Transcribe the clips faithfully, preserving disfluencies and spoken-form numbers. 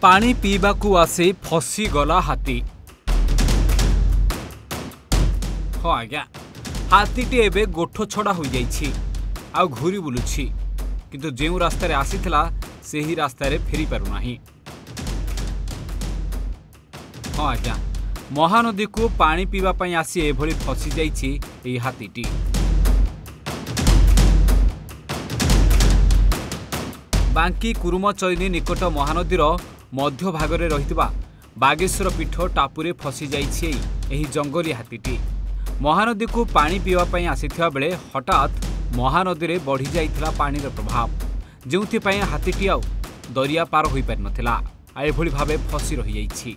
पानी पीवाकू आसी फसीगला हाथी। हाँ आज्ञा, हाथीटी एबे गोठ छड़ा हो जाइछि आ घूरी बुलुछि, किंतु जेउ रास्तार आसीथिला सेही रास्तार फेरी पारु नाही। हाँ आज्ञा, महानदी को पानी पीवा पई आसी एभली फसी जाइछि एही हाथीटी। बांकी कुरुमचैनी निकट महानदीर मध्य भागरे रहितबा बागेश्वर पीठ टापुरे फसी जाइछि एही जंगली हाथीटी। महानदी को पानी पीवा पई आसीथिबा बेले हठात महानदी रे बढ़ी जाइथिला पानीर प्रभाव, जेउथि पई हाथीटी आउ दरिया पार होई पारि नथिला आ एभली भाबे फसी रहि जाइछि।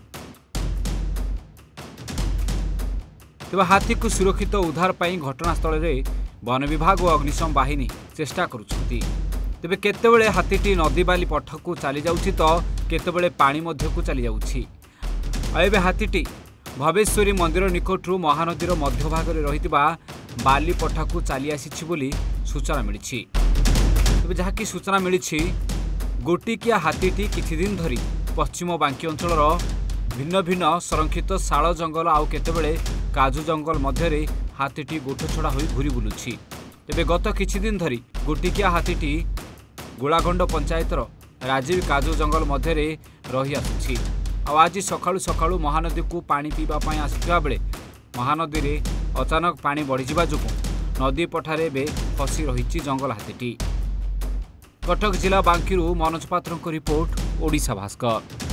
तेबे हाथी को सुरक्षित उद्धार पई घटनास्थल रे वन विभाग और अग्निशम बाहिनी चेष्टा करुछंती। तेबे केतेबेले हाथीटी नदी बाली पठकू चली जाउछि तो केतेबेले पानी मध्यकू चली जाउछि। एबे हाथीटी भवेश्वरी मंदिर निकटरू महानदीर मध्य भागरे रहितबा बाली पठाकू चली आसिछि बोली सूचना मिलिछि। तेबे जहाँकि सूचना मिलिछि, गोटिकिया हाथीटी किछि दिन धरी पश्चिम बांकी अंचलर भिन्न भिन्न संरक्षित शाल जंगल आउ केतेबेले काजू जंगल मध्यरे हाथीटी गोठ छड़ा होई घूरी बुलुछि। तेबे गत किछि दिन धरी गोटिकिया हाथीटी गोलागंड पंचायतर राजीव काजू जंगल मध्यरे रही आसुछि। आज सकाळु सकाळु महानदी को पानी पीवा पई आसिथिबा बेले महानदी रे अचानक पानी बढ़ी जिबा जोगु नदी पठारे बे फसी रहिछि जंगल हाथीटी। कटक जिला बांकीरू मनोज पात्रଙ୍କ रिपोर्ट, ओडिशा भास्कर।